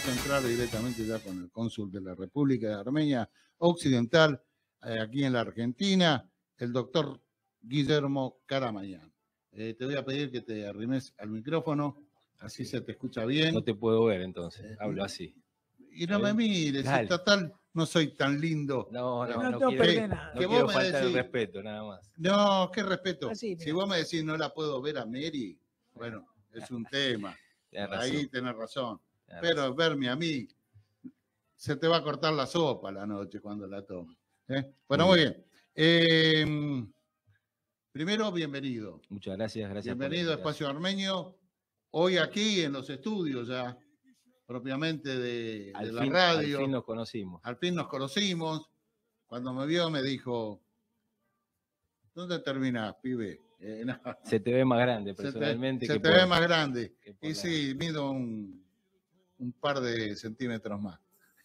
vamos a entrar directamente ya con el cónsul de la República de Armenia Occidental, aquí en la Argentina, el doctor Guillermo Karamayán. Te voy a pedir que te arrimes al micrófono, así se te escucha bien. No te puedo ver entonces, hablo así. Y no me mires, si total no soy tan lindo. No que quiero faltar el respeto, nada más. No, ¿qué respeto? Así, si vos me decís no la puedo ver a Mary, bueno, es un tema. Ahí tenés razón. Pero verme a mí, se te va a cortar la sopa la noche cuando la tomes. Bueno, muy bien. Primero, bienvenido. Muchas gracias. Bienvenido a Espacio Armenio. Hoy aquí en los estudios ya, propiamente de la radio. Al fin nos conocimos. Al fin nos conocimos. Cuando me vio me dijo, ¿dónde terminás, pibe? No. Se te ve más grande personalmente. Se te ve más grande. Y sí, mido un par de centímetros más.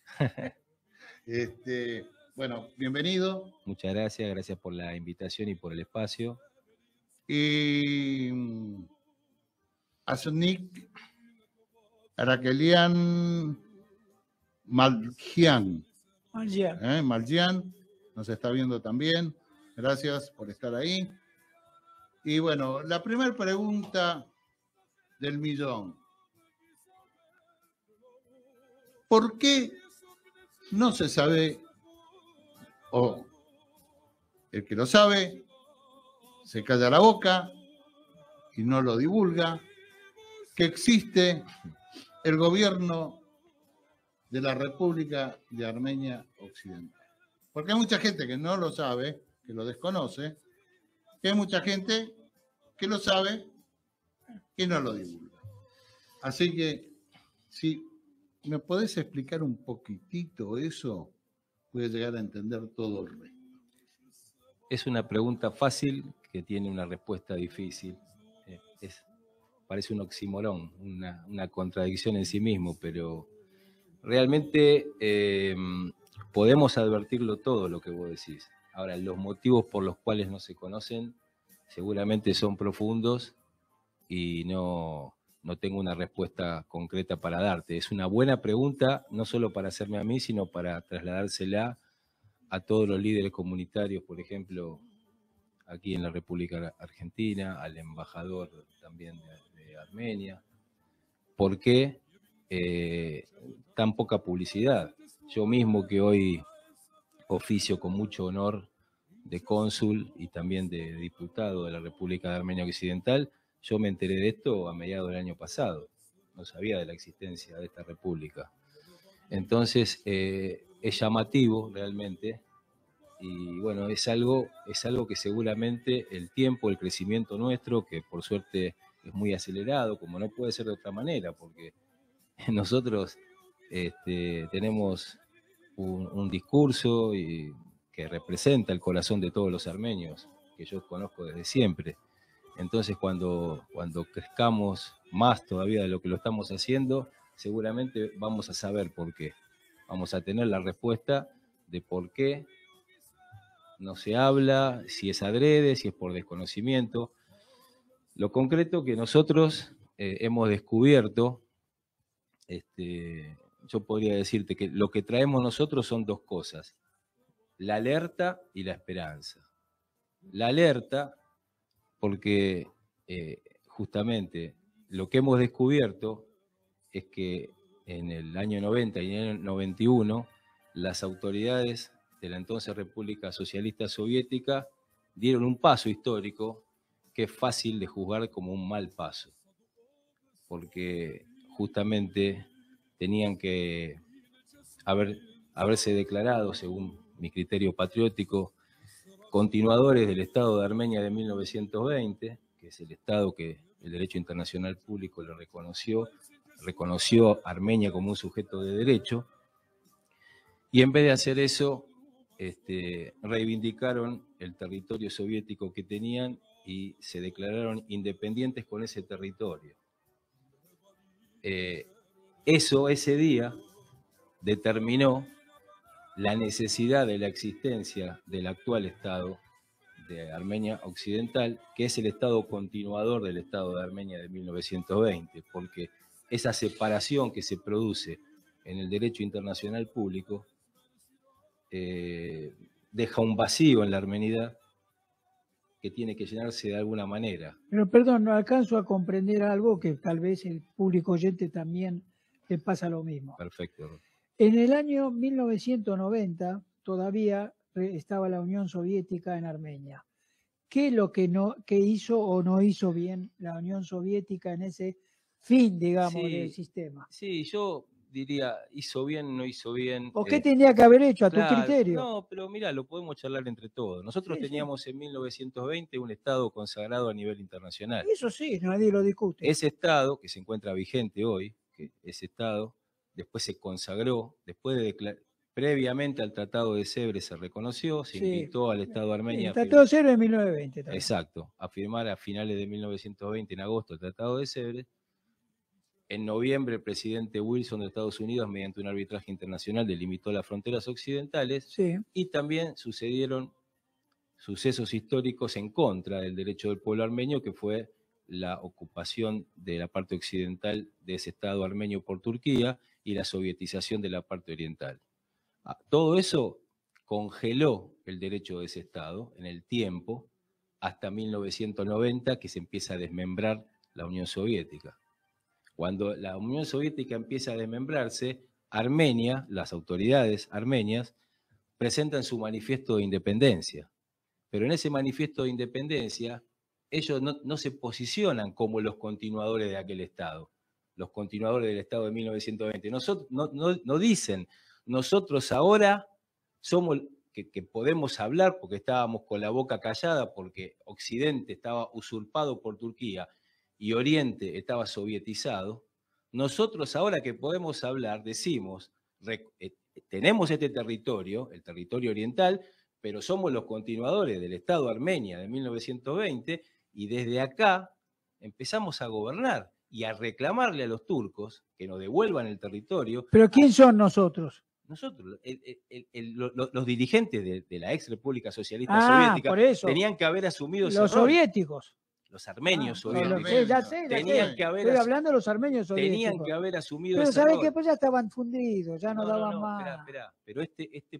Bueno, bienvenido. Muchas gracias. Gracias por la invitación y por el espacio. Y Asnik Arakelian Maljian. Maljian nos está viendo también. Gracias por estar ahí. Y bueno, la primera pregunta del millón. ¿Por qué no se sabe, o el que lo sabe, se calla la boca y no lo divulga, que existe el gobierno de la República de Armenia Occidental? Porque hay mucha gente que no lo sabe, que lo desconoce, y hay mucha gente que lo sabe y no lo divulga. Así que, si me podés explicar un poquitito eso, voy a llegar a entender todo el resto. Es una pregunta fácil que tiene una respuesta difícil. Parece un oxímoron, una contradicción en sí mismo, pero realmente podemos advertirlo todo lo que vos decís. Ahora, los motivos por los cuales no se conocen seguramente son profundos y no tengo una respuesta concreta para darte. Es una buena pregunta, no solo para hacerme a mí, sino para trasladársela a todos los líderes comunitarios, por ejemplo, aquí en la República Argentina, al embajador también de Armenia. ¿Por qué tan poca publicidad? Yo mismo, que hoy oficio con mucho honor de cónsul y también de diputado de la República de Armenia Occidental, yo me enteré de esto a mediados del año pasado. No sabía de la existencia de esta república. Entonces, es llamativo realmente. Y bueno, es algo que seguramente el tiempo, el crecimiento nuestro, que por suerte es muy acelerado, como no puede ser de otra manera, porque nosotros tenemos un discurso que representa el corazón de todos los armenios, que yo conozco desde siempre. Entonces, cuando crezcamos más todavía de lo que lo estamos haciendo, seguramente vamos a saber por qué. Vamos a tener la respuesta de por qué no se habla, si es adrede, si es por desconocimiento. Lo concreto que nosotros hemos descubierto, yo podría decirte que lo que traemos nosotros son dos cosas: la alerta y la esperanza. La alerta, porque justamente lo que hemos descubierto es que en el año 90 y en el 91 las autoridades de la entonces República Socialista Soviética dieron un paso histórico que es fácil de juzgar como un mal paso, porque justamente tenían que haberse declarado, según mi criterio patriótico, continuadores del Estado de Armenia de 1920, que es el Estado que el derecho internacional público le reconoció a Armenia como un sujeto de derecho, y en vez de hacer eso, reivindicaron el territorio soviético que tenían y se declararon independientes con ese territorio. Ese día determinó la necesidad de la existencia del actual Estado de Armenia Occidental, que es el Estado continuador del Estado de Armenia de 1920, porque esa separación que se produce en el derecho internacional público deja un vacío en la armenidad que tiene que llenarse de alguna manera. Pero perdón, no alcanzo a comprender algo que tal vez el público oyente también le pasa lo mismo. Perfecto. En el año 1990 todavía estaba la Unión Soviética en Armenia. ¿Qué es lo que hizo o no hizo bien la Unión Soviética en ese fin, digamos, del sistema? Sí, yo diría, hizo bien, no hizo bien. ¿O qué tendría que haber hecho a tu criterio? No, pero mira, lo podemos charlar entre todos. Nosotros teníamos en 1920 un Estado consagrado a nivel internacional. Eso sí, nadie lo discute. Ese Estado, que se encuentra vigente hoy, que ese Estado después se consagró, previamente al Tratado de Sèvres se reconoció, se invitó al Estado armenio. El Tratado de Sèvres en 1920 también. Exacto, a firmar a finales de 1920, en agosto, el Tratado de Sèvres. En noviembre, el presidente Wilson de Estados Unidos, mediante un arbitraje internacional, delimitó las fronteras occidentales y también sucedieron sucesos históricos en contra del derecho del pueblo armenio, que fue la ocupación de la parte occidental de ese Estado armenio por Turquía y la sovietización de la parte oriental. Todo eso congeló el derecho de ese Estado en el tiempo hasta 1990, que se empieza a desmembrar la Unión Soviética. Cuando la Unión Soviética empieza a desmembrarse, Armenia, las autoridades armenias, presentan su manifiesto de independencia. Pero en ese manifiesto de independencia, ellos no se posicionan como los continuadores de aquel Estado, los continuadores del Estado de 1920. No dicen, nosotros ahora somos que podemos hablar porque estábamos con la boca callada, porque Occidente estaba usurpado por Turquía y Oriente estaba sovietizado. Nosotros ahora que podemos hablar decimos, tenemos este territorio, el territorio oriental, pero somos los continuadores del Estado Armenia de 1920 y desde acá empezamos a gobernar y a reclamarle a los turcos que nos devuelvan el territorio. ¿Pero quién son nosotros? Nosotros, los dirigentes de la ex República Socialista Soviética, por eso. Tenían que haber asumido ese rol. Los soviéticos. Los armenios soviéticos. Ya sé. Estoy hablando de los armenios soviéticos. Tenían que haber asumido pero ese ¿sabés rol. qué? Pues ya estaban fundidos, ya no daban más. Esperá. Pero este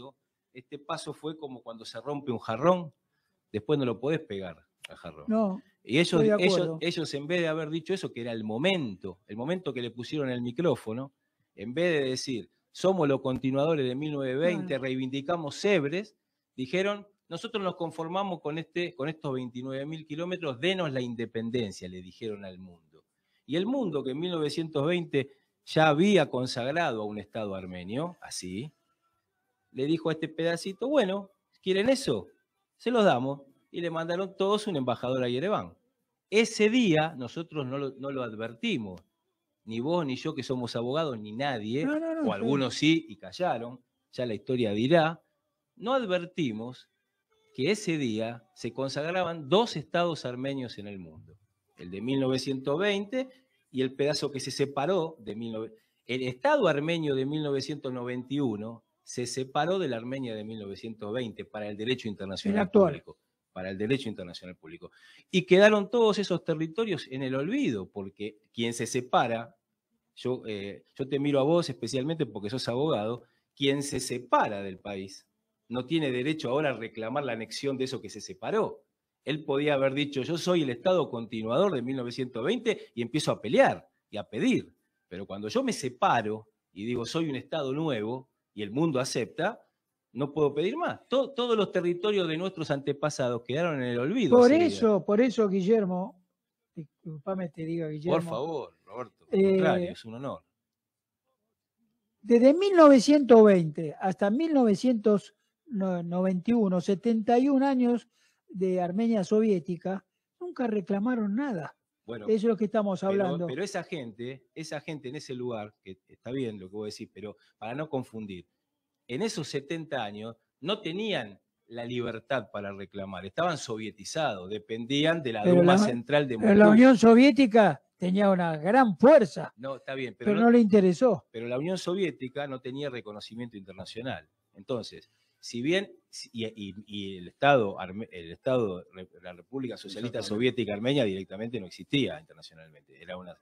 paso fue como cuando se rompe un jarrón, después no lo podés pegar al jarrón. No. Y ellos en vez de haber dicho eso, que era el momento que le pusieron el micrófono, en vez de decir, somos los continuadores de 1920, reivindicamos Sèvres, dijeron, nosotros nos conformamos con estos 29.000 kilómetros, denos la independencia, le dijeron al mundo. Y el mundo, que en 1920 ya había consagrado a un Estado armenio, así, le dijo a este pedacito, bueno, ¿quieren eso? Se los damos. Y le mandaron todos un embajador a Yereván. Ese día nosotros no lo advertimos, ni vos ni yo que somos abogados, ni nadie, o algunos sí y callaron, ya la historia dirá, no advertimos que ese día se consagraban dos estados armenios en el mundo, el de 1920 y el pedazo que se separó de 1920. El Estado armenio de 1991 se separó de la Armenia de 1920 para el derecho internacional público. Para el derecho internacional público. Y quedaron todos esos territorios en el olvido, porque quien se separa, yo te miro a vos especialmente porque sos abogado, quien se separa del país no tiene derecho ahora a reclamar la anexión de eso que se separó. Él podía haber dicho, yo soy el Estado continuador de 1920 y empiezo a pelear y a pedir. Pero cuando yo me separo y digo, soy un Estado nuevo y el mundo acepta, no puedo pedir más. Todos los territorios de nuestros antepasados quedaron en el olvido. Por eso, Guillermo, disculpame te diga, Guillermo. Por favor, Roberto, al contrario, es un honor. Desde 1920 hasta 1991, 71 años de Armenia soviética, nunca reclamaron nada. Bueno, eso es lo que estamos hablando. Pero esa gente en ese lugar, que está bien lo que vos decís, pero para no confundir, en esos 70 años no tenían la libertad para reclamar, estaban sovietizados, dependían de la Duma Central de Moscú. Pero la Unión Soviética tenía una gran fuerza, no, está bien, pero no le interesó. Pero la Unión Soviética no tenía reconocimiento internacional. Entonces, si bien, y el Estado, la República Socialista Soviética Armenia directamente no existía internacionalmente, era una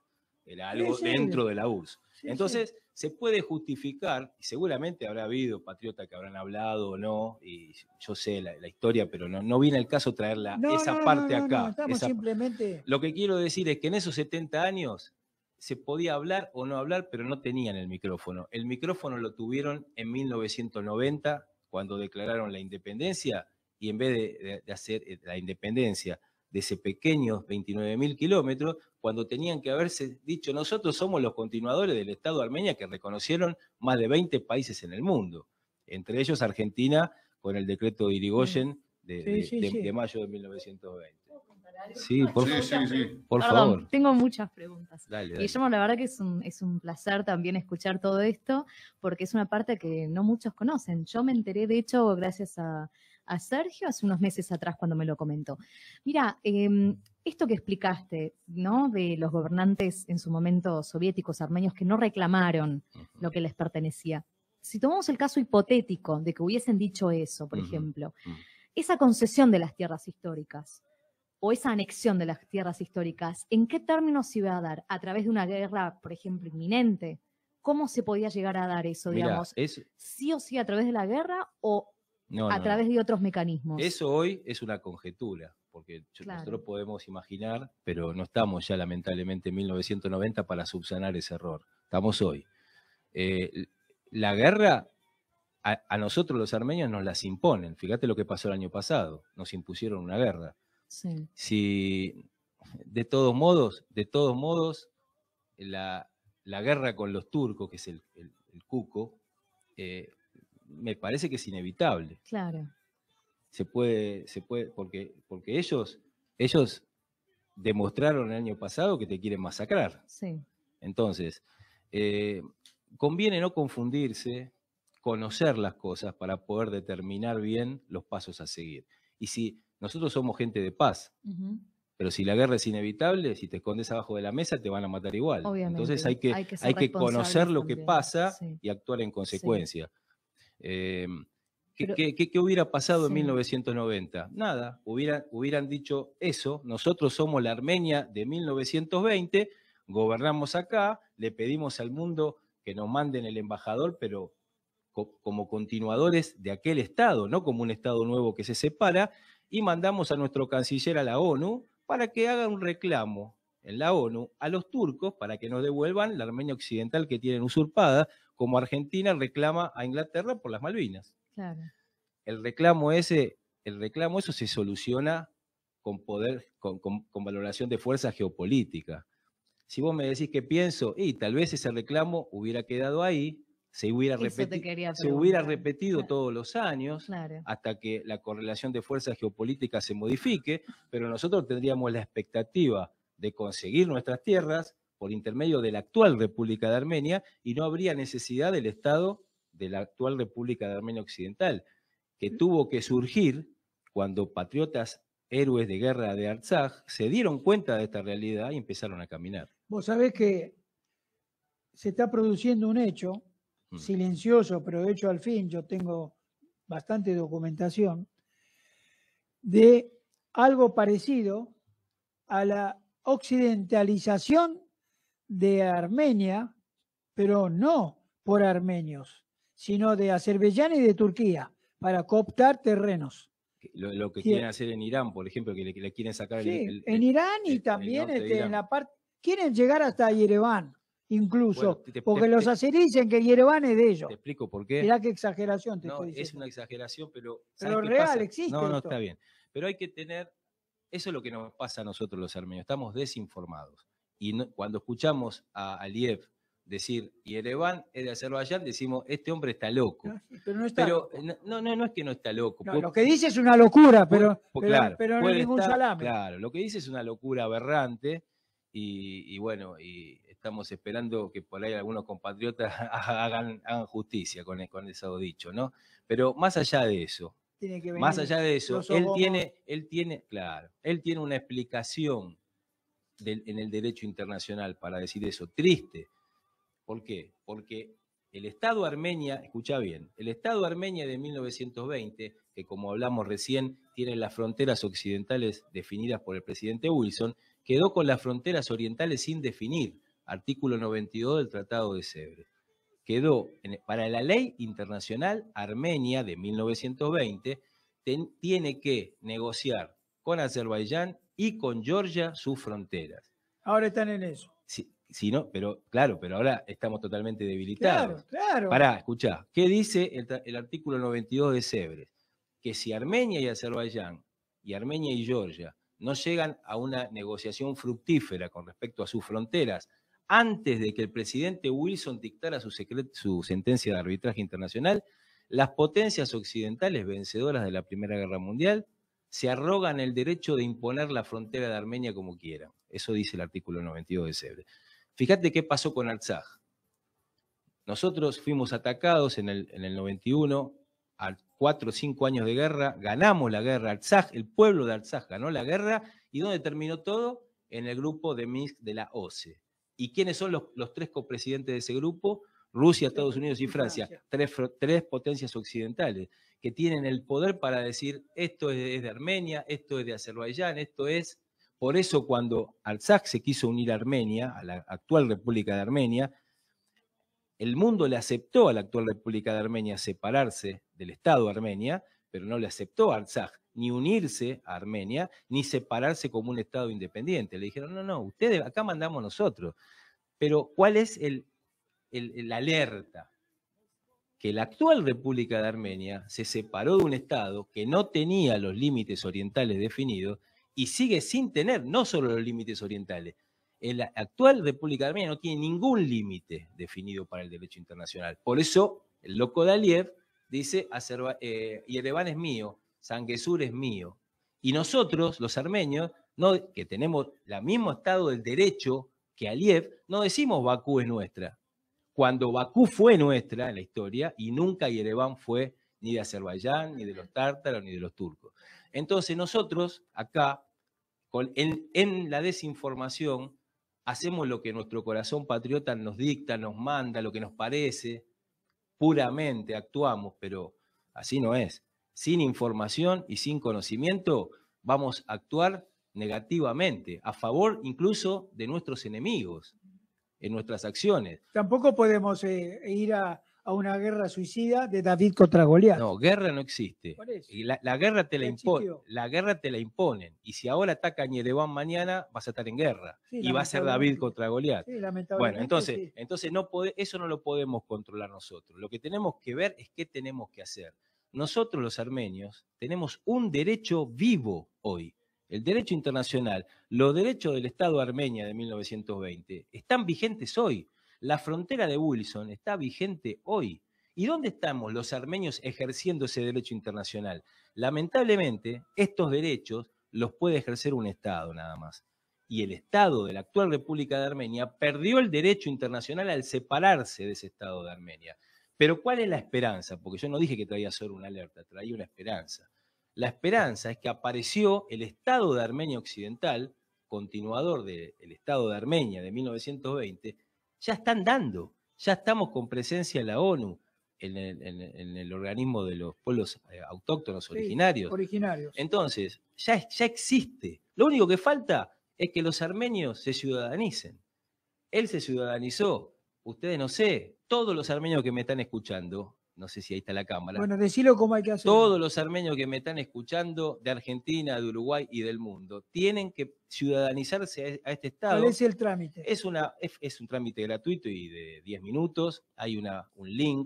era algo Sí, sí. dentro de la URSS. Sí, Entonces, se puede justificar, y seguramente habrá habido patriotas que habrán hablado o no, y yo sé la historia, pero no viene el caso traerla esa parte acá. Estamos simplemente... Lo que quiero decir es que en esos 70 años se podía hablar o no hablar, pero no tenían el micrófono. El micrófono lo tuvieron en 1990, cuando declararon la independencia, y en vez de hacer la independencia de ese pequeños 29.000 kilómetros, cuando tenían que haberse dicho, nosotros somos los continuadores del Estado de Armenia que reconocieron más de 20 países en el mundo, entre ellos Argentina, con el decreto de Irigoyen de mayo de 1920. Sí, por Perdón, favor. tengo muchas preguntas. Dale. Guillermo, la verdad que es un placer también escuchar todo esto, porque es una parte que no muchos conocen. Yo me enteré, de hecho, gracias a Sergio hace unos meses atrás cuando me lo comentó. Mira, esto que explicaste, ¿no? De los gobernantes en su momento soviéticos, armenios, que no reclamaron lo que les pertenecía. Si tomamos el caso hipotético de que hubiesen dicho eso, por ejemplo, esa concesión de las tierras históricas, o esa anexión de las tierras históricas, ¿en qué términos se iba a dar? ¿A través de una guerra, por ejemplo, inminente? ¿Cómo se podía llegar a dar eso, digamos? ¿Sí o sí a través de la guerra o a través de otros mecanismos? Eso hoy es una conjetura, porque nosotros podemos imaginar, pero no estamos ya lamentablemente en 1990 para subsanar ese error. Estamos hoy. La guerra, a nosotros los armenios nos las imponen. Fíjate lo que pasó el año pasado. Nos impusieron una guerra. Sí. Si de todos modos, la guerra con los turcos, que es el cuco, me parece que es inevitable. Claro. Se puede, porque ellos demostraron el año pasado que te quieren masacrar. Sí. Entonces, conviene no confundirse, conocer las cosas para poder determinar bien los pasos a seguir. Y si nosotros somos gente de paz, pero si la guerra es inevitable, si te escondes abajo de la mesa te van a matar igual. Obviamente. Entonces hay que conocer lo que pasa y actuar en consecuencia. ¿Qué hubiera pasado en 1990? Nada, hubieran dicho eso, nosotros somos la Armenia de 1920, gobernamos acá, le pedimos al mundo que nos manden el embajador, pero como continuadores de aquel Estado, no como un Estado nuevo que se separa, y mandamos a nuestro canciller a la ONU para que haga un reclamo en la ONU a los turcos para que nos devuelvan la Armenia occidental que tienen usurpada, como Argentina reclama a Inglaterra por las Malvinas. Claro. El reclamo eso se soluciona con poder, con valoración de fuerza geopolítica. Si vos me decís qué pienso, y tal vez ese reclamo hubiera quedado ahí, se hubiera repetido todos los años, hasta que la correlación de fuerzas geopolíticas se modifique, pero nosotros tendríamos la expectativa de conseguir nuestras tierras por intermedio de la actual República de Armenia y no habría necesidad del Estado de la actual República de Armenia Occidental, que tuvo que surgir cuando patriotas héroes de guerra de Artsaj se dieron cuenta de esta realidad y empezaron a caminar. Vos sabés que se está produciendo un hecho silencioso, pero hecho al fin, yo tengo bastante documentación, de algo parecido a la occidentalización de Armenia, pero no por armenios, sino de Azerbaiyán y de Turquía, para cooptar terrenos. Lo que quieren hacer en Irán, por ejemplo, que le quieren sacar en Irán y también en la parte... Quieren llegar hasta Yereván. Incluso, porque los azeríes dicen que Yereván es de ellos. Te explico por qué. Mirá qué exageración te estoy diciendo. Es una exageración, pero real pasa? Existe. No, está bien. Pero hay que tener, eso es lo que nos pasa a nosotros los armenios, estamos desinformados. Y cuando escuchamos a Aliyev decir Yereván es de Azerbaiyán, decimos, este hombre está loco. Pero no está loco. No es que no está loco. No, lo que dice es una locura, pero no es ningún salame. Claro, lo que dice es una locura aberrante. Y bueno, y estamos esperando que por ahí algunos compatriotas hagan justicia con eso dicho, ¿no? Pero más allá de eso, él tiene una explicación en el derecho internacional para decir eso, triste. ¿Por qué? Porque el Estado Armenia, escucha bien, el Estado Armenia de 1920, que como hablamos recién, tiene las fronteras occidentales definidas por el presidente Wilson, quedó con las fronteras orientales sin definir. artículo 92 del Tratado de Sèvres. Quedó, para la ley internacional armenia de 1920, tiene que negociar con Azerbaiyán y con Georgia sus fronteras. Ahora están en eso. Si no, pero claro, pero ahora estamos totalmente debilitados. Claro. Pará, escuchá, ¿qué dice el artículo 92 de Sèvres? Que si Armenia y Azerbaiyán, y Armenia y Georgia, no llegan a una negociación fructífera con respecto a sus fronteras, antes de que el presidente Wilson dictara su sentencia de arbitraje internacional, las potencias occidentales vencedoras de la Primera Guerra Mundial se arrogan el derecho de imponer la frontera de Armenia como quieran. Eso dice el artículo 92 de Sèvres. Fíjate qué pasó con Artsaj. Nosotros fuimos atacados en el 91, a 4 o 5 años de guerra, ganamos la guerra. Artsaj, el pueblo de Artsaj ganó la guerra, ¿y dónde terminó todo? En el grupo de Minsk de la OCE. ¿Y quiénes son los 3 copresidentes de ese grupo? Rusia, Estados Unidos y Francia. Tres potencias occidentales que tienen el poder para decir esto es de Armenia, esto es de Azerbaiyán, esto es... Por eso cuando Artsaj se quiso unir a Armenia, a la actual República de Armenia, el mundo le aceptó a la actual República de Armenia separarse del Estado de Armenia, pero no le aceptó a Artsaj ni unirse a Armenia, ni separarse como un Estado independiente. Le dijeron, no, ustedes acá mandamos nosotros. Pero ¿cuál es la alerta? Que la actual República de Armenia se separó de un Estado que no tenía los límites orientales definidos y sigue sin tener no solo los límites orientales. La actual República de Armenia no tiene ningún límite definido para el derecho internacional. Por eso, el loco de Aliyev dice, Yerevan es mío, Zangezur es mío. Y nosotros, los armenios, que tenemos el mismo estado del derecho que Aliyev, no decimos Bakú es nuestra. Cuando Bakú fue nuestra en la historia y nunca Yerevan fue ni de Azerbaiyán, ni de los tártaros, ni de los turcos. Entonces nosotros acá, en la desinformación, hacemos lo que nuestro corazón patriota nos dicta, nos manda, lo que nos parece, puramente actuamos, pero así no es. Sin información y sin conocimiento vamos a actuar negativamente, a favor incluso de nuestros enemigos, en nuestras acciones. Tampoco podemos ir a una guerra suicida de David contra Goliat. No, guerra no existe. La guerra te la imponen. La guerra te la imponen. Y si ahora atacan Yerevan mañana, vas a estar en guerra. Sí, y va a ser David contra Goliat. Sí, lamentablemente. Bueno, entonces eso no lo podemos controlar nosotros. Lo que tenemos que ver es qué tenemos que hacer. Nosotros los armenios tenemos un derecho vivo hoy. El derecho internacional, los derechos del Estado de Armenia de 1920 están vigentes hoy. La frontera de Wilson está vigente hoy. ¿Y dónde estamos los armenios ejerciendo ese derecho internacional? Lamentablemente, estos derechos los puede ejercer un Estado nada más. Y el Estado de la actual República de Armenia perdió el derecho internacional al separarse de ese Estado de Armenia. Pero ¿cuál es la esperanza? Porque yo no dije que traía solo una alerta, traía una esperanza. La esperanza es que apareció el Estado de Armenia Occidental, continuador del Estado de Armenia de 1920, ya están dando, ya estamos con presencia en la ONU, en el organismo de los pueblos autóctonos originarios. Sí, originarios. Entonces, ya existe. Lo único que falta es que los armenios se ciudadanicen. Él se ciudadanizó, ustedes no sé, todos los armenios que me están escuchando, no sé si ahí está la cámara. Bueno, decilo cómo hay que hacer. Todos los armenios que me están escuchando de Argentina, de Uruguay y del mundo tienen que ciudadanizarse a este Estado. ¿Cuál es el trámite? Es un trámite gratuito y de 10 minutos. Hay un link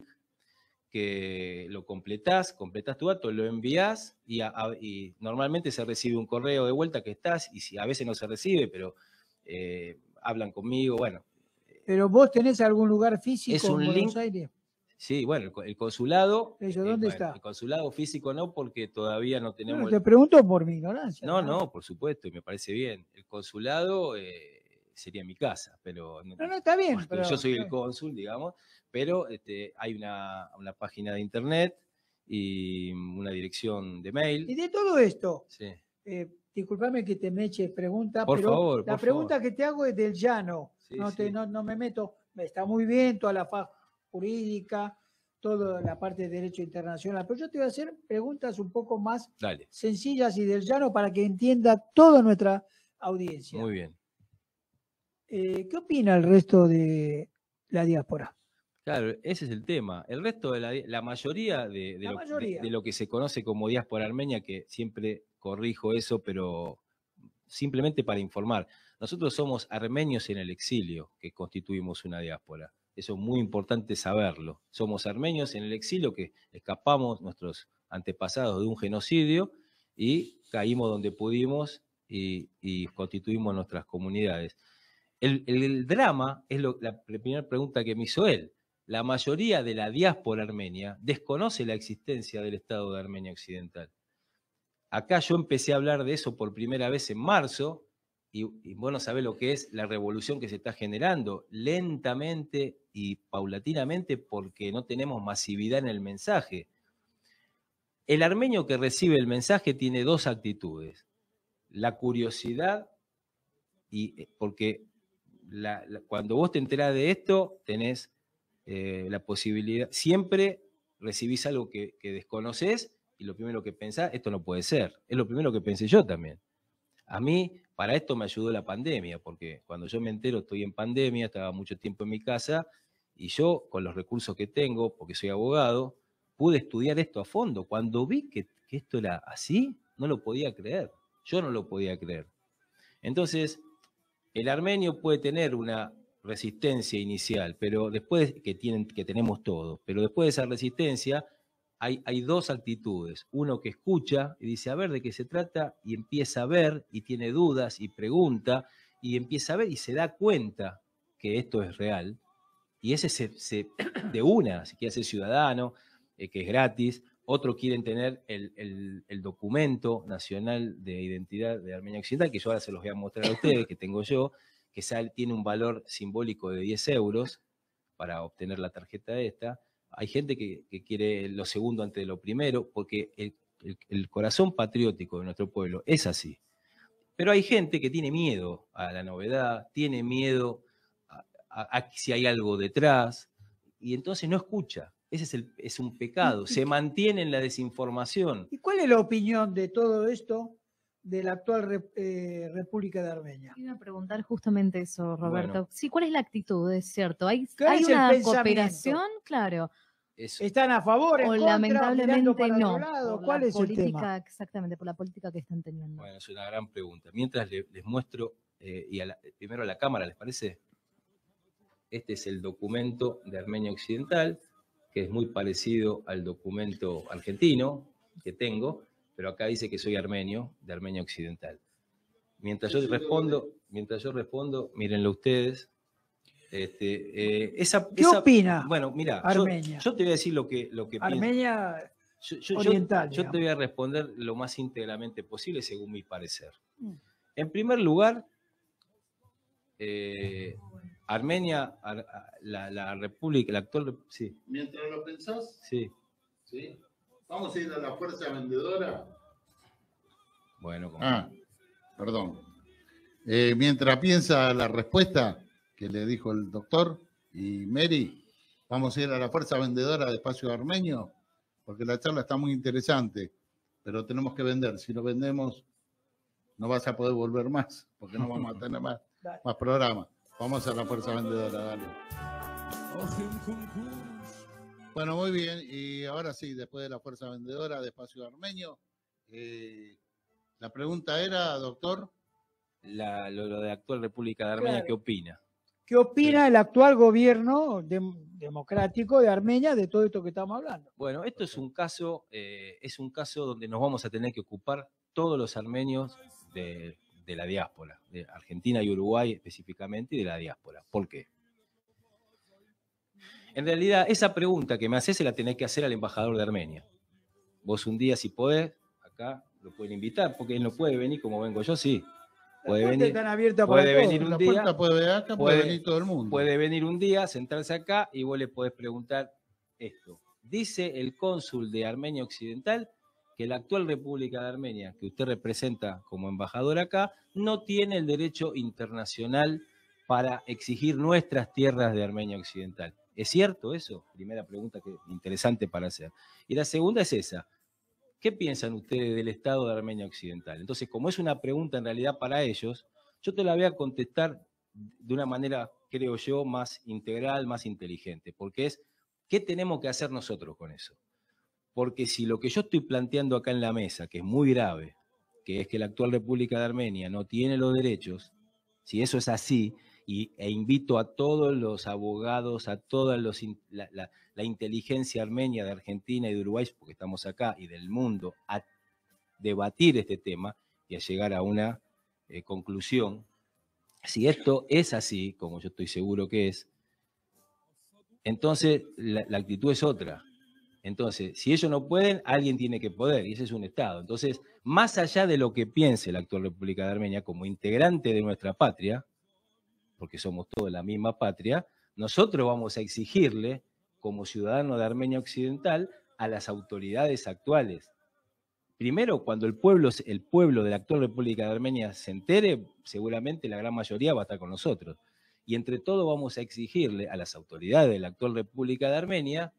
que lo completás tu dato, lo envías y normalmente se recibe un correo de vuelta que estás y si a veces no se recibe, pero hablan conmigo, bueno. ¿Pero vos tenés algún lugar físico es un en Buenos link, Aires? Sí, bueno, el consulado. ¿Eso dónde está? El consulado físico no, porque todavía no tenemos. Bueno, te pregunto por mi ignorancia. No, por supuesto, y me parece bien. El consulado sería mi casa, pero. No, está bien. Pero yo soy el cónsul, digamos, pero hay una página de internet y una dirección de mail. Y de todo esto, sí. Disculpame que te me eche pregunta, por pero favor, la pregunta que te hago es del llano. Sí, no me meto. Está muy bien toda la fase jurídica, toda la parte de derecho internacional, pero yo te voy a hacer preguntas un poco más sencillas y del llano para que entienda toda nuestra audiencia. Muy bien. ¿Qué opina el resto de la diáspora? Claro, ese es el tema. El resto de la mayoría La mayoría. de lo que se conoce como diáspora armenia, que siempre corrijo eso, pero simplemente para informar. Nosotros somos armenios en el exilio, que constituimos una diáspora. Eso es muy importante saberlo. Somos armenios en el exilio que escapamos nuestros antepasados de un genocidio y caímos donde pudimos y constituimos nuestras comunidades. El drama es la primera pregunta que me hizo él. La mayoría de la diáspora armenia desconoce la existencia del Estado de Armenia Occidental. Acá yo empecé a hablar de eso por primera vez en marzo, y vos no sabés lo que es la revolución que se está generando, lentamente y paulatinamente, porque no tenemos masividad en el mensaje. El armenio que recibe el mensaje tiene dos actitudes. La curiosidad, porque cuando vos te enterás de esto, tenés la posibilidad, siempre recibís algo que desconocés, y lo primero que pensás, esto no puede ser. Es lo primero que pensé yo también. A mí, para esto me ayudó la pandemia, porque cuando yo me entero, estoy en pandemia, estaba mucho tiempo en mi casa, y yo, con los recursos que tengo, porque soy abogado, pude estudiar esto a fondo. Cuando vi que esto era así, no lo podía creer. Yo no lo podía creer. Entonces, el armenio puede tener una resistencia inicial, pero después que tenemos todos, pero después de esa resistencia hay dos actitudes. Uno que escucha y dice, a ver de qué se trata, y empieza a ver, y tiene dudas, y pregunta, y empieza a ver, y se da cuenta que esto es real, y ese de una, si quiere ser ciudadano, que es gratis. Otros quieren tener el documento nacional de identidad de Armenia Occidental, que yo ahora se los voy a mostrar a ustedes, que tengo yo, que tiene un valor simbólico de 10 euros para obtener la tarjeta esta. Hay gente que quiere lo segundo antes de lo primero, porque el corazón patriótico de nuestro pueblo es así. Pero hay gente que tiene miedo a la novedad, tiene miedo a si hay algo detrás, y entonces no escucha. Ese es un pecado. Se mantiene en la desinformación. ¿Y cuál es la opinión de todo esto de la actual República de Armenia? Iba a preguntar justamente eso, Roberto. Bueno. Sí, ¿cuál es la actitud? Es cierto. ¿Hay ¿Cuál es el una pensamiento? cooperación? Claro. ¿Están a favor, en O contra, mirando lamentablemente para otro no. lado? Por ¿Cuál la es el política, tema? exactamente, por la política que están teniendo. Bueno, es una gran pregunta. Mientras les muestro, primero a la cámara, ¿les parece? Este es el documento de Armenia Occidental, que es muy parecido al documento argentino que tengo, pero acá dice que soy armenio, de Armenia Occidental. Mientras yo respondo, mírenlo ustedes. ¿Qué opina Bueno, mira, Armenia? yo te voy a decir lo que Armenia pienso. oriental. Yo te voy a responder lo más íntegramente posible según mi parecer. En primer lugar, Armenia, la república, la actual... Sí. Mientras lo pensás, Sí. ¿sí? Vamos a ir a la fuerza vendedora. Bueno, perdón. Mientras piensa la respuesta que le dijo el doctor y Mary, vamos a ir a la fuerza vendedora de Espacio Armenio, porque la charla está muy interesante, pero tenemos que vender. Si no vendemos, no vas a poder volver más, porque no vamos a tener más programas. Vamos a la fuerza vendedora, dale. Bueno, muy bien. Y ahora sí, después de la fuerza vendedora de Espacio Armenio, la pregunta era, doctor. Lo de la actual República de Armenia, Claro. ¿qué opina? ¿Qué opina el actual gobierno democrático de Armenia de todo esto que estamos hablando? Bueno, esto es un caso donde nos vamos a tener que ocupar todos los armenios de la diáspora, de Argentina y Uruguay específicamente, y de la diáspora. ¿Por qué? En realidad, esa pregunta que me haces se la tenés que hacer al embajador de Armenia. Vos un día, si podés, acá lo pueden invitar, porque él no puede venir como vengo yo, sí. Puede venir, están abiertas puede para venir todos. un día, puede venir todo el mundo. Puede venir un día, sentarse acá y vos le podés preguntar esto. Dice el cónsul de Armenia Occidental que la actual República de Armenia, que usted representa como embajador acá, no tiene el derecho internacional para exigir nuestras tierras de Armenia Occidental. ¿Es cierto eso? Primera pregunta que interesante para hacer. Y la segunda es esa. ¿Qué piensan ustedes del Estado de Armenia Occidental? Entonces, como es una pregunta en realidad para ellos, yo te la voy a contestar de una manera, creo yo, más integral, más inteligente, porque es, ¿qué tenemos que hacer nosotros con eso? Porque si lo que yo estoy planteando acá en la mesa, que es muy grave, que es que la actual República de Armenia no tiene los derechos, si eso es así, e invito a todos los abogados, a toda la inteligencia armenia de Argentina y de Uruguay, porque estamos acá, y del mundo, a debatir este tema y a llegar a una conclusión. Si esto es así, como yo estoy seguro que es, entonces la actitud es otra. Entonces, si ellos no pueden, alguien tiene que poder, y ese es un Estado. Entonces, más allá de lo que piense la actual República de Armenia como integrante de nuestra patria, porque somos todos la misma patria, nosotros vamos a exigirle, como ciudadanos de Armenia Occidental, a las autoridades actuales. Primero, cuando el pueblo de la actual República de Armenia se entere, seguramente la gran mayoría va a estar con nosotros. Y entre todos vamos a exigirle a las autoridades de la actual República de Armenia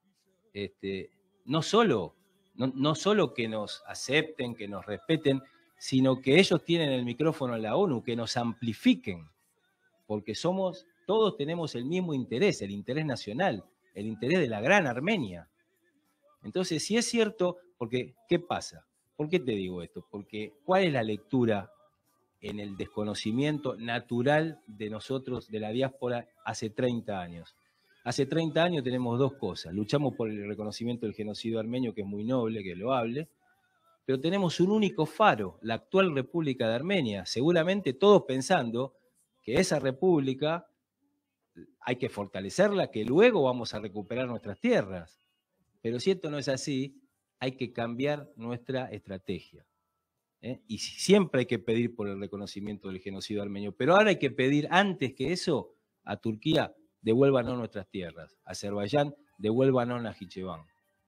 no solo que nos acepten, que nos respeten, sino que ellos tienen el micrófono en la ONU, que nos amplifiquen, porque todos tenemos el mismo interés, el interés nacional, el interés de la gran Armenia. Entonces, si es cierto, porque, ¿qué pasa? ¿Por qué te digo esto? Porque, ¿cuál es la lectura en el desconocimiento natural de nosotros, de la diáspora, hace 30 años? Hace 30 años tenemos dos cosas. Luchamos por el reconocimiento del genocidio armenio, que es muy noble, que es loable, pero tenemos un único faro, la actual República de Armenia, seguramente todos pensando que esa república hay que fortalecerla, que luego vamos a recuperar nuestras tierras. Pero si esto no es así, hay que cambiar nuestra estrategia. Y siempre hay que pedir por el reconocimiento del genocidio armenio, pero ahora hay que pedir, antes que eso, a Turquía, devuélvanos nuestras tierras. Azerbaiyán, devuélvanos Najicheván.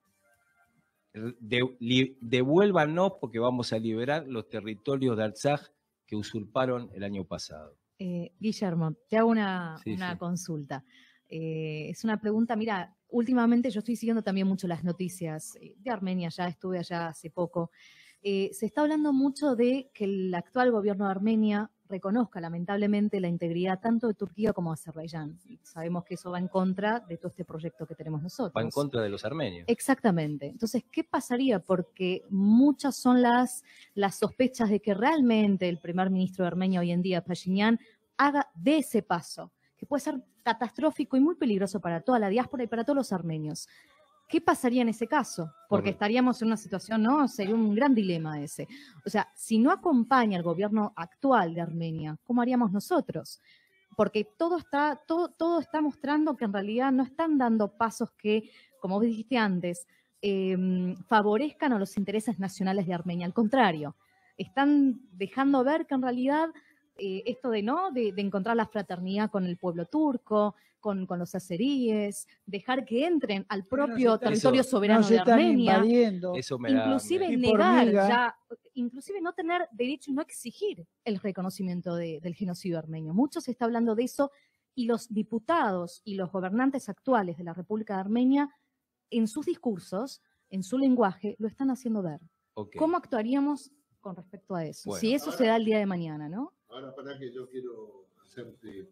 Devuélvanos porque vamos a liberar los territorios de Artsaj que usurparon el año pasado. Guillermo, te hago una consulta. Es una pregunta, mira, últimamente yo estoy siguiendo también mucho las noticias de Armenia, ya estuve allá hace poco. Se está hablando mucho de que el actual gobierno de Armenia reconozca lamentablemente la integridad tanto de Turquía como de Azerbaiyán. Sabemos que eso va en contra de todo este proyecto que tenemos nosotros. Va en contra de los armenios. Exactamente. Entonces, ¿qué pasaría? Porque muchas son las sospechas de que realmente el primer ministro de Armenia hoy en día, Pashinyan, dé ese paso, que puede ser catastrófico y muy peligroso para toda la diáspora y para todos los armenios. ¿Qué pasaría en ese caso? Porque estaríamos en una situación, ¿no? Sería un gran dilema ese. O sea, si no acompaña el gobierno actual de Armenia, ¿cómo haríamos nosotros? Porque todo está mostrando que en realidad no están dando pasos que, como vos dijiste antes, favorezcan a los intereses nacionales de Armenia. Al contrario, están dejando ver que en realidad esto de encontrar la fraternidad con el pueblo turco, con los azeríes, dejar que entren al propio territorio soberano de Armenia, eso inclusive negar, inclusive no tener derecho y no exigir el reconocimiento del genocidio armenio. Mucho se está hablando de eso y los diputados y los gobernantes actuales de la República de Armenia, en sus discursos, en su lenguaje, lo están haciendo ver. Okay. ¿Cómo actuaríamos con respecto a eso? Bueno, si eso se da el día de mañana, ¿no? Ahora, para que yo quiero hacerte...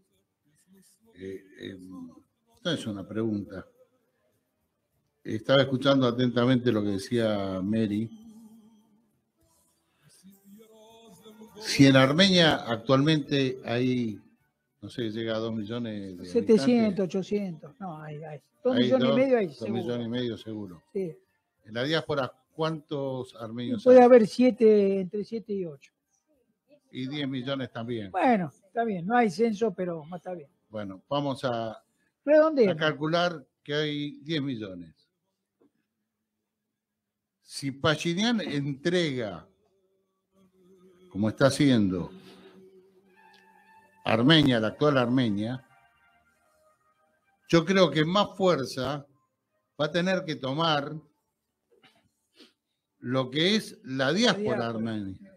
Esta es una pregunta. Estaba escuchando atentamente lo que decía Mary. Si en Armenia actualmente hay, no sé, llega a 2 millones de 700, 800. No, hay 2 millones y medio hay 2 seguro. millones y medio seguro. Sí. En la diáspora, ¿cuántos armenios puede hay? haber entre 7 y 8. Y 10 millones también. Bueno, está bien. No hay censo, pero está bien. Bueno, vamos a calcular que hay 10 millones. Si Pashinyan entrega, como está haciendo, Armenia, la actual Armenia, yo creo que más fuerza va a tener que tomar lo que es la diáspora armenia.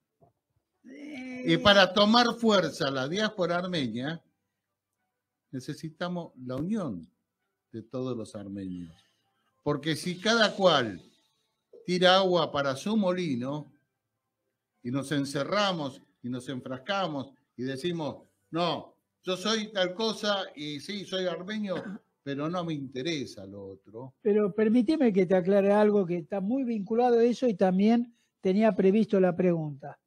Y para tomar fuerza la diáspora armenia, necesitamos la unión de todos los armenios. Porque si cada cual tira agua para su molino y nos encerramos y nos enfrascamos y decimos, no, yo soy tal cosa y sí, soy armenio, pero no me interesa lo otro. Pero permíteme que te aclare algo que está muy vinculado a eso y también tenía previsto la pregunta.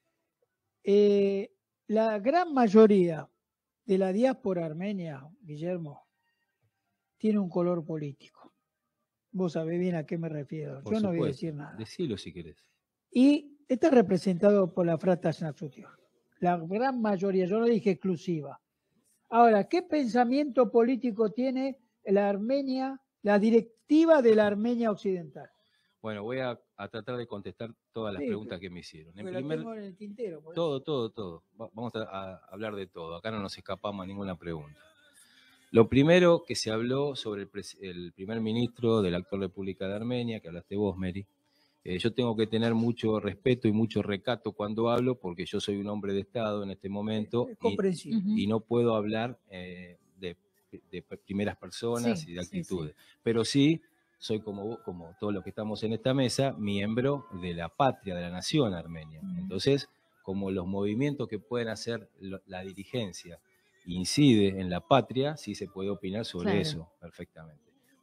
La gran mayoría de la diáspora armenia, Guillermo, tiene un color político. Vos sabés bien a qué me refiero. Por Yo no voy a supuesto. decir nada. Decilo si querés. Y está representado por la Frata Naxutión. La gran mayoría, yo no dije exclusiva. Ahora, ¿qué pensamiento político tiene la Armenia, la directiva de la Armenia Occidental? Bueno, voy a tratar de contestar todas las Sí, preguntas que me hicieron. En porque la primer, tengo en el tintero. Por eso. todo. Vamos a hablar de todo. Acá no nos escapamos a ninguna pregunta. Lo primero que se habló sobre el primer ministro de la actual República de Armenia, que hablaste vos, Mary. Yo tengo que tener mucho respeto y mucho recato cuando hablo, porque yo soy un hombre de Estado en este momento Es comprensible. y no puedo hablar de primeras personas Sí, y de sí, actitudes. Pero sí soy como todos los que estamos en esta mesa, miembro de la patria, de la nación armenia. Entonces, como los movimientos que pueden hacer la dirigencia incide en la patria, sí se puede opinar sobre Claro. eso perfectamente.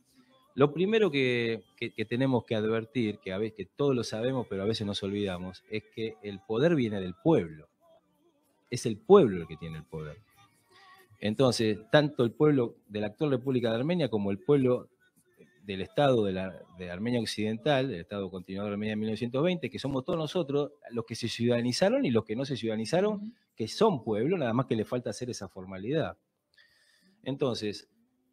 Lo primero que tenemos que advertir, que a veces que todos lo sabemos, pero a veces nos olvidamos, es que el poder viene del pueblo. Es el pueblo el que tiene el poder. Entonces, tanto el pueblo de la actual República de Armenia como el pueblo del Estado de Armenia Occidental, el Estado continuador de Armenia en 1920, que somos todos nosotros, los que se ciudadanizaron y los que no se ciudadanizaron, que son pueblo, nada más que le falta hacer esa formalidad. Entonces,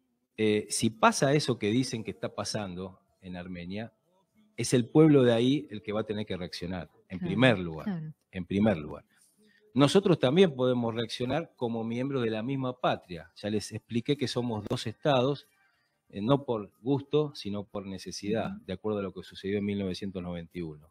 si pasa eso que dicen que está pasando en Armenia, es el pueblo de ahí el que va a tener que reaccionar, en primer lugar. Claro. En primer lugar. Nosotros también podemos reaccionar como miembros de la misma patria. Ya les expliqué que somos dos estados, no por gusto, sino por necesidad, de acuerdo a lo que sucedió en 1991.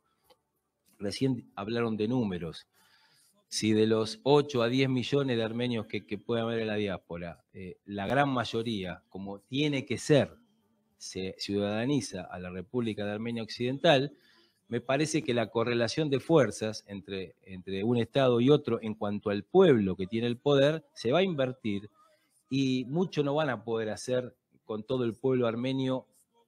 Recién hablaron de números. Si de los 8 a 10 millones de armenios que puede haber en la diáspora, la gran mayoría, como tiene que ser, se ciudadaniza a la República de Armenia Occidental, me parece que la correlación de fuerzas entre un Estado y otro en cuanto al pueblo que tiene el poder se va a invertir y mucho no van a poder hacer con todo el pueblo armenio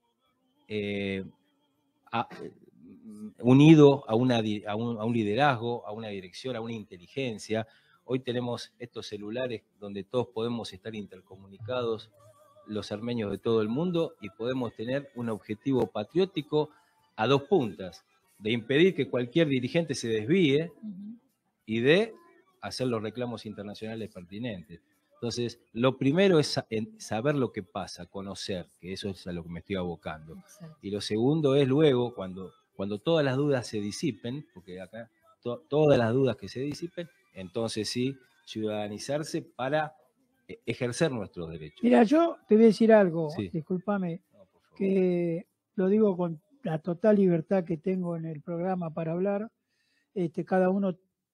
unido a un liderazgo, a una dirección, a una inteligencia. Hoy tenemos estos celulares donde todos podemos estar intercomunicados, los armenios de todo el mundo, y podemos tener un objetivo patriótico a dos puntas, de impedir que cualquier dirigente se desvíe y de hacer los reclamos internacionales pertinentes. Entonces, lo primero es saber lo que pasa, conocer, que eso es a lo que me estoy abocando. Exacto. Y lo segundo es luego, cuando todas las dudas se disipen, porque acá todas las dudas que se disipen, entonces sí, ciudadanizarse para ejercer nuestros derechos. Mira, yo te voy a decir algo, Sí. discúlpame, No, por favor. que lo digo con la total libertad que tengo en el programa para hablar. Cada uno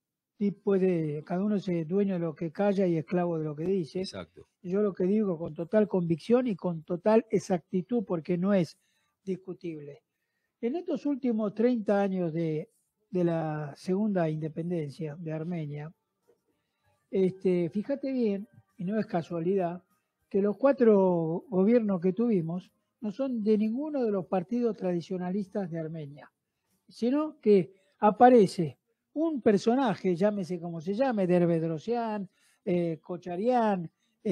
es dueño de lo que calla y esclavo de lo que dice. Exacto. Yo lo que digo con total convicción y con total exactitud, porque no es discutible. En estos últimos 30 años de la segunda independencia de Armenia, fíjate bien, y no es casualidad, que los 4 gobiernos que tuvimos no son de ninguno de los partidos tradicionalistas de Armenia, sino que aparece un personaje, llámese como se llame, Derbedrosian, Kocharian,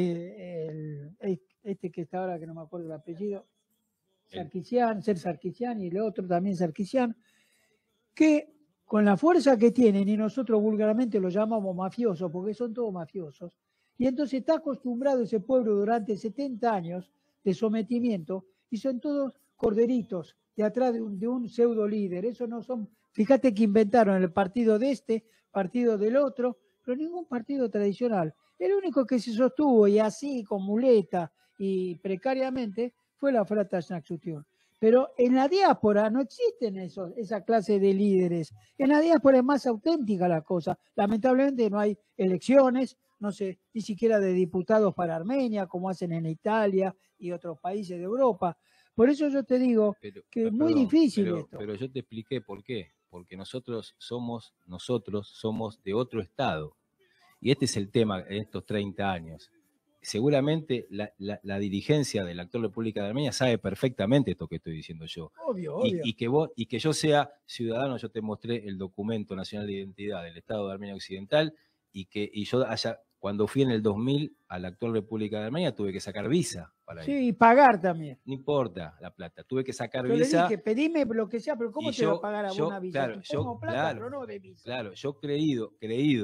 este que está ahora que no me acuerdo el apellido, Sarkisian y el otro también Sarkisian, que con la fuerza que tienen, y nosotros vulgarmente los llamamos mafiosos, porque son todos mafiosos, y entonces está acostumbrado ese pueblo durante 70 años de sometimiento, y son todos corderitos de atrás de un pseudo líder. Eso no son, fíjate que inventaron el partido de este, partido del otro, pero ningún partido tradicional. El único que se sostuvo, y así con muleta y precariamente, fue la Frata Naxutión. Pero en la diáspora no existen esa clase de líderes. En la diáspora es más auténtica la cosa. Lamentablemente no hay elecciones, no sé, ni siquiera de diputados para Armenia, como hacen en Italia y otros países de Europa. Por eso yo te digo que es muy difícil esto. Pero yo te expliqué por qué. Porque nosotros somos de otro estado. y este es el tema en estos 30 años. Seguramente la dirigencia de la actual República de Armenia sabe perfectamente esto que estoy diciendo yo. Obvio, Y, obvio. y que yo sea ciudadano, yo te mostré el documento nacional de identidad del Estado de Armenia Occidental, y yo cuando fui en el 2000 a la actual República de Armenia tuve que sacar visa para ir. Sí, y pagar también. No importa la plata, tuve que sacar Yo visa. le dije, pedime lo que sea, pero ¿cómo y te va a pagar a vos una visa? Claro, Te pongo plata, pero no de visa. Claro, yo creído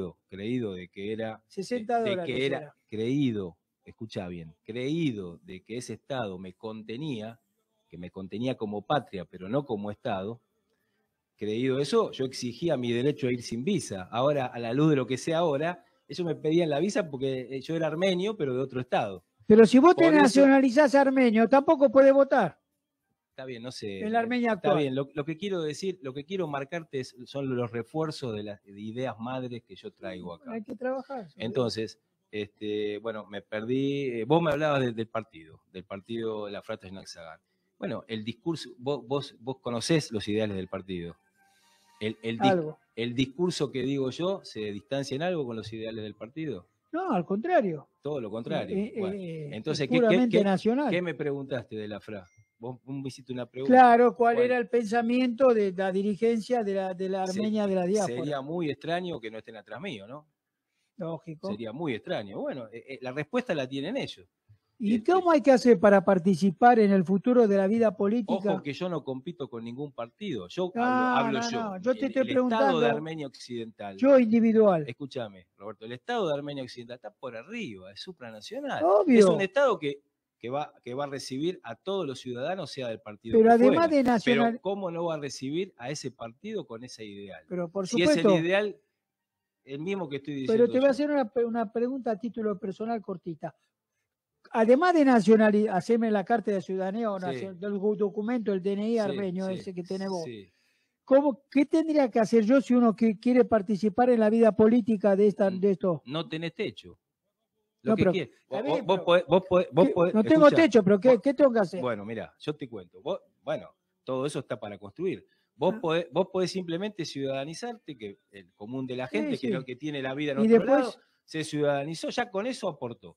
de que era... $60 que era era. creído, escucha bien, creído de que ese Estado me contenía, que me contenía como patria, pero no como Estado, creído eso, yo exigía mi derecho a ir sin visa. Ahora, a la luz de lo que sé ahora, ellos me pedían la visa porque yo era armenio, pero de otro Estado. Pero si vos te Por eso- nacionalizás armenio, tampoco podés votar Está bien, no sé. en la Armenia Está actual. bien, lo que quiero decir, lo que quiero marcarte son los refuerzos de las de ideas madres que yo traigo acá. Hay que trabajar. Entonces, bueno, me perdí. Vos me hablabas del partido La Frata Snaxagan. Bueno, el discurso, vos conocés los ideales del partido. Algo. ¿El discurso que digo yo se distancia en algo con los ideales del partido? No, al contrario. Todo lo contrario. Bueno, entonces, es puramente nacional. ¿qué me preguntaste de la FRA? Vos me hiciste una pregunta. Claro, ¿cuál era el pensamiento de la dirigencia de la Armenia de la diáspora? Sería muy extraño que no estén atrás mío, ¿no? Lógico. Sería muy extraño. Bueno, la respuesta la tienen ellos. ¿Y cómo hay que hacer para participar en el futuro de la vida política? Ojo que yo no compito con ningún partido. Yo No, hablo no, yo. no. Yo te estoy El preguntando. Estado de Armenia Occidental. Yo individual. Escúchame, Roberto. El Estado de Armenia Occidental está por arriba, es supranacional. Obvio. Es un Estado que va a recibir a todos los ciudadanos, sea del partido Pero que además fuera. de nacional. Pero ¿cómo no va a recibir a ese partido con ese ideal? Pero por Si supuesto. es el ideal, el mismo que estoy diciendo. Pero te voy a hacer una pregunta a título personal cortita. Además de nacionalidad, hacerme la carta de ciudadanía o del documento, el DNI armenio, ese que tenés vos. Sí. ¿Qué tendría que hacer yo si uno quiere participar en la vida política de esto? No tenés techo. No, Vos podés, no tengo techo, pero ¿qué tengo que hacer? Bueno, mira, yo te cuento. Todo eso está para construir. Vos podés simplemente ciudadanizarte, que el común de la gente, que lo que tiene la vida en otro lado, se ciudadanizó, ya con eso aportó.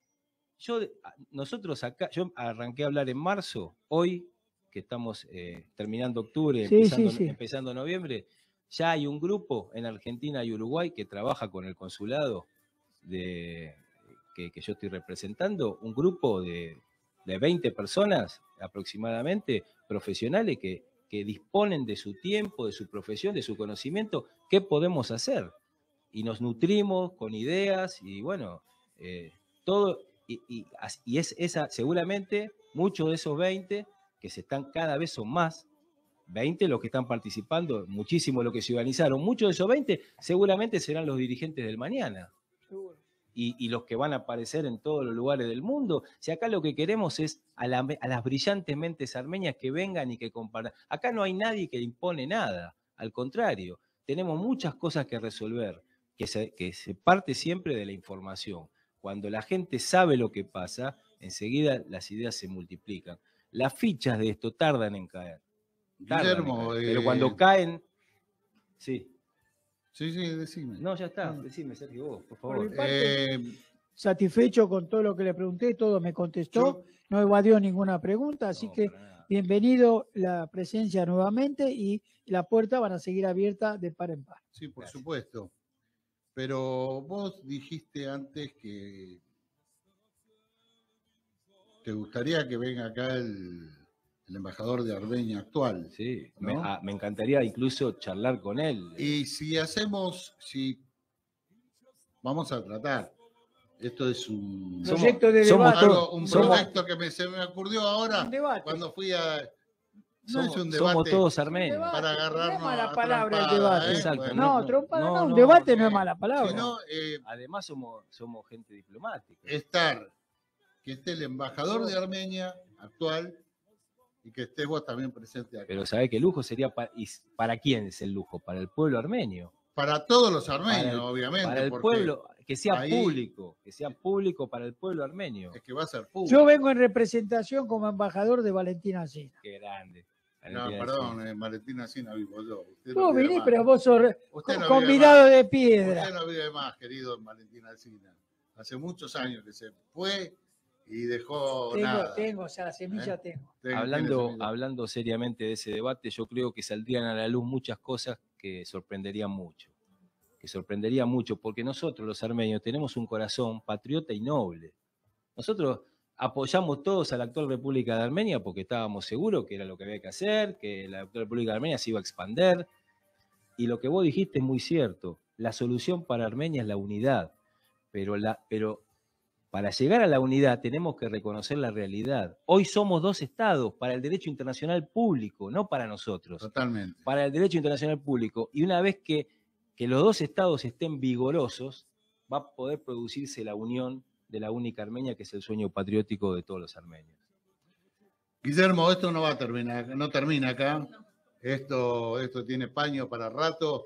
Nosotros acá, yo arranqué a hablar en marzo, hoy, que estamos terminando octubre, empezando noviembre, ya hay un grupo en Argentina y Uruguay que trabaja con el consulado que yo estoy representando, un grupo de 20 personas aproximadamente, profesionales que disponen de su tiempo, de su profesión, de su conocimiento. ¿Qué podemos hacer? Y nos nutrimos con ideas y bueno, todo, y es esa, seguramente muchos de esos 20 que cada vez son más, 20 los que están participando, muchísimo los que se organizaron, muchos de esos 20 seguramente serán los dirigentes del mañana. Y los que van a aparecer en todos los lugares del mundo. Si acá lo que queremos es a las brillantes mentes armenias que vengan y que compartan. Acá no hay nadie que impone nada, al contrario, tenemos muchas cosas que resolver, que se parte siempre de la información. Cuando la gente sabe lo que pasa, enseguida las ideas se multiplican. Las fichas de esto tardan en caer. Guillermo, pero cuando caen, sí. Sí, decime. No, ya está. Decime, Sergio, vos, por favor. Por mi parte, satisfecho con todo lo que le pregunté, todo me contestó, no evadió ninguna pregunta, así que bienvenido la presencia nuevamente y la puerta van a seguir abierta de par en par. Sí, por supuesto. Pero vos dijiste antes que te gustaría que venga acá el embajador de Armenia actual. Sí, ¿no? me encantaría incluso charlar con él. Y si vamos a tratar, esto es un proyecto de debate. Un proyecto que se me ocurrió ahora cuando fui a... un debate. Somos todos armenios. Para agarrarnos. No es mala palabra el debate. Exacto. Bueno. No, un debate no es mala palabra. Sino, además somos gente diplomática. Que esté el embajador de Armenia actual y que estés vos también presente acá. Pero ¿sabés qué lujo sería para quién es el lujo? Para el pueblo armenio. Para todos los armenios, obviamente. Para el pueblo, que sea público para el pueblo armenio. Es que va a ser público. Yo vengo en representación como embajador de Valentín Alsina. Qué grande. No, perdón, Valentina Alsina vivo yo. Usted Vos no vive vinís, más. pero vos sos Usted no vive convidado más. de piedra. Usted no vive más, querido Valentina Alsina. Hace muchos años que se fue y dejó nada. Tengo, o sea, la semilla tengo. Hablando seriamente de ese debate, yo creo que saldrían a la luz muchas cosas que sorprenderían mucho. Porque nosotros, los armenios, tenemos un corazón patriota y noble. Nosotros apoyamos todos a la actual República de Armenia porque estábamos seguros que era lo que había que hacer, que la actual República de Armenia se iba a expandir. Y lo que vos dijiste es muy cierto. La solución para Armenia es la unidad. Pero para llegar a la unidad tenemos que reconocer la realidad. Hoy somos dos estados para el derecho internacional público, no para nosotros. Totalmente. Para el derecho internacional público. Y una vez que los dos estados estén vigorosos, va a poder producirse la unión de la única Armenia, que es el sueño patriótico de todos los armenios. Guillermo, esto no va a terminar, no termina acá. Esto tiene paño para rato.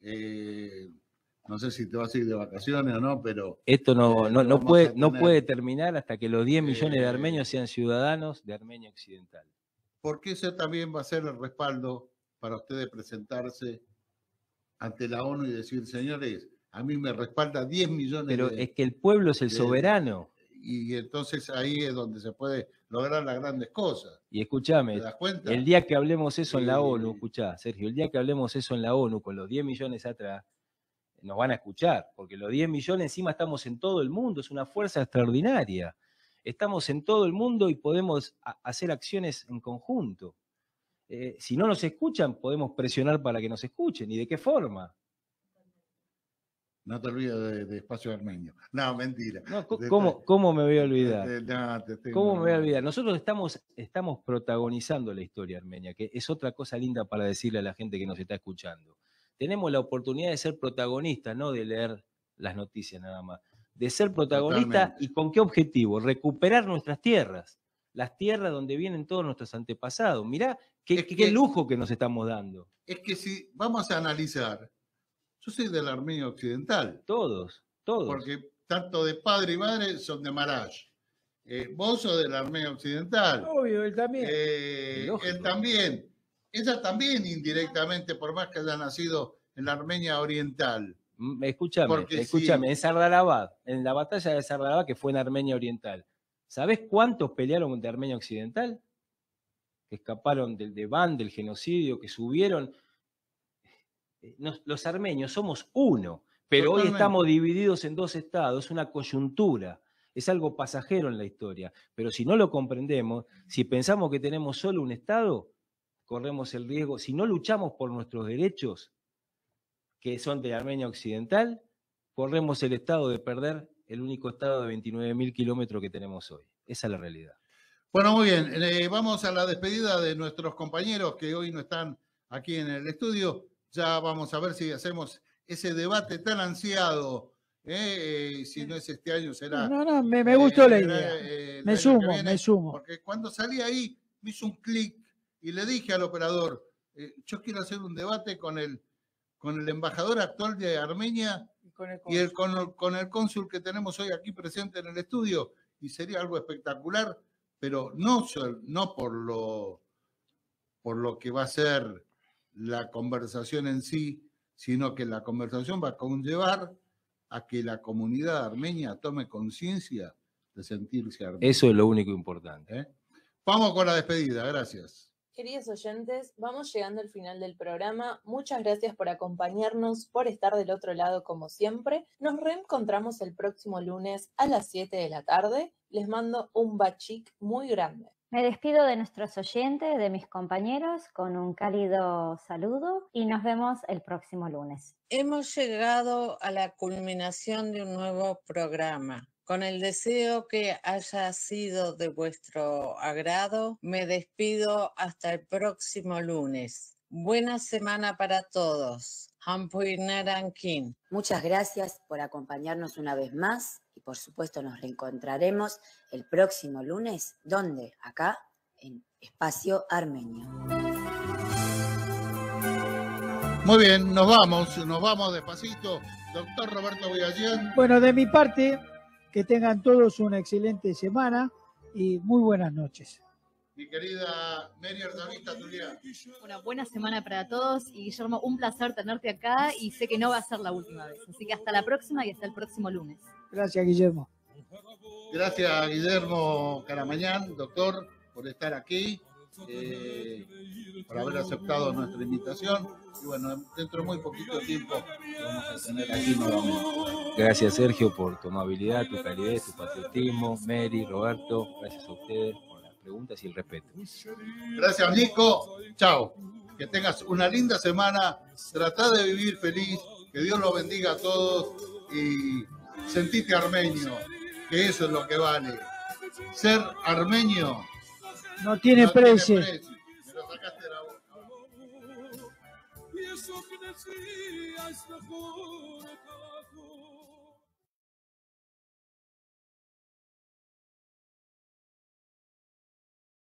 No sé si te vas a ir de vacaciones o no, pero... Esto no puede terminar hasta que los 10 millones de armenios sean ciudadanos de Armenia Occidental. Porque ese también va a ser el respaldo para ustedes presentarse ante la ONU y decir, señores, a mí me respalda 10 millones Pero es que el pueblo es el soberano. Y entonces ahí es donde se puede lograr las grandes cosas. Y escúchame, ¿te das cuenta? El día que hablemos eso en la ONU, escuchá, Sergio, el día que hablemos eso en la ONU, con los 10 millones atrás, nos van a escuchar, porque los 10 millones encima estamos en todo el mundo, es una fuerza extraordinaria. Estamos en todo el mundo y podemos hacer acciones en conjunto. Si no nos escuchan, podemos presionar para que nos escuchen. ¿Y de qué forma? No te olvides de Espacio Armenio. No, mentira. No, ¿cómo me voy a olvidar? ¿Cómo me voy a olvidar? Nosotros estamos protagonizando la historia armenia, que es otra cosa linda para decirle a la gente que nos está escuchando. Tenemos la oportunidad de ser protagonistas, no de leer las noticias nada más. De ser protagonistas. ¿Y con qué objetivo? Recuperar nuestras tierras. Las tierras donde vienen todos nuestros antepasados. Mirá qué lujo que nos estamos dando. Es que si vamos a analizar, yo soy del Armenio Occidental. Todos. Porque tanto de padre y madre son de Marash. Vos sos del Armenio Occidental. Obvio, él también. Él también. Ella también indirectamente, por más que haya nacido en la Armenia Oriental. Escúchame, en Sardarabad, en la batalla de Sardarabad, que fue en Armenia Oriental, ¿sabés cuántos pelearon contra Armenia Occidental? Que escaparon del Van, del genocidio, que subieron. Los armenios somos uno, pero hoy estamos divididos en dos estados, es una coyuntura, es algo pasajero en la historia. Pero si no lo comprendemos, si pensamos que tenemos solo un estado, corremos el riesgo, si no luchamos por nuestros derechos, que son de Armenia Occidental, corremos el estado de perder el único estado de 29.000 kilómetros que tenemos hoy. Esa es la realidad. Bueno, muy bien. Vamos a la despedida de nuestros compañeros que hoy no están aquí en el estudio. Ya vamos a ver si hacemos ese debate tan ansiado. Si no es este año, será... No, me gustó la idea. Me sumo. Porque cuando salí ahí, me hizo un clic y le dije al operador, yo quiero hacer un debate con el embajador actual de Armenia y con el cónsul que tenemos hoy aquí presente en el estudio, y sería algo espectacular, pero no por lo que va a ser la conversación en sí, sino que la conversación va a conllevar a que la comunidad armenia tome conciencia de sentirse armenia. Eso es lo único importante. Vamos con la despedida, gracias. Queridos oyentes, vamos llegando al final del programa. Muchas gracias por acompañarnos, por estar del otro lado como siempre. Nos reencontramos el próximo lunes a las 7 de la tarde. Les mando un bachik muy grande. Me despido de nuestros oyentes, de mis compañeros, con un cálido saludo y nos vemos el próximo lunes. Hemos llegado a la culminación de un nuevo programa. Con el deseo que haya sido de vuestro agrado, me despido hasta el próximo lunes. Buena semana para todos. Hampuinarankin. Muchas gracias por acompañarnos una vez más y por supuesto nos reencontraremos el próximo lunes. ¿Dónde? Acá en Espacio Armenio. Muy bien, nos vamos despacito. Doctor Roberto Villallén. Bueno, de mi parte, que tengan todos una excelente semana y muy buenas noches. Mi querida Mary Ardavista Tulián. Una buena semana para todos y Guillermo, un placer tenerte acá y sé que no va a ser la última vez. Así que hasta la próxima y hasta el próximo lunes. Gracias, Guillermo. Gracias, Guillermo Caramañán, doctor, por estar aquí, por haber aceptado nuestra invitación. Y bueno, dentro de muy poquito tiempo lo vamos a tener aquí nuevamente. Gracias, Sergio, por tu amabilidad, tu calidez, tu patriotismo. Mary, Roberto, gracias a ustedes por las preguntas y el respeto. Gracias, Nico. Chao. Que tengas una linda semana. Tratá de vivir feliz. Que Dios los bendiga a todos. Y sentite armenio, que eso es lo que vale. Ser armenio no tiene precio. Me lo sacaste de la boca.